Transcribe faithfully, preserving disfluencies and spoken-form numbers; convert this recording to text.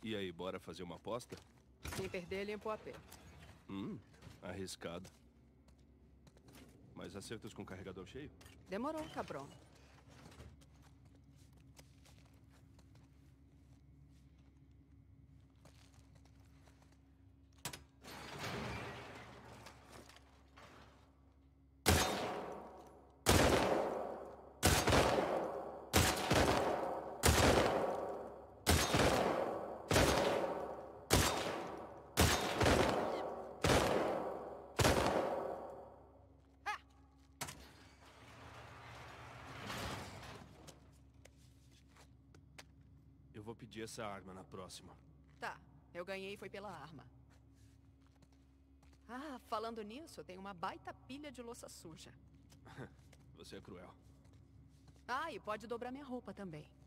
E aí, bora fazer uma aposta? Quem perder, limpa o A P. Hum, arriscado. Mas acertos com carregador cheio? Demorou, cabrão. Eu vou pedir essa arma na próxima. Tá, eu ganhei foi pela arma. Ah, falando nisso, eu tenho uma baita pilha de louça suja. Você é cruel. Ah, e pode dobrar minha roupa também.